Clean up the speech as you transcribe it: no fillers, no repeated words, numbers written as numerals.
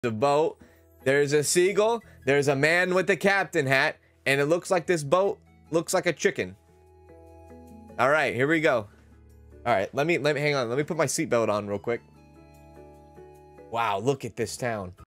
The boat. There's a seagull. There's a man with the captain hat. And it looks like this boat looks like a chicken. All right, here we go. All right, let me hang on. Let me put my seatbelt on real quick. Wow, look at this town.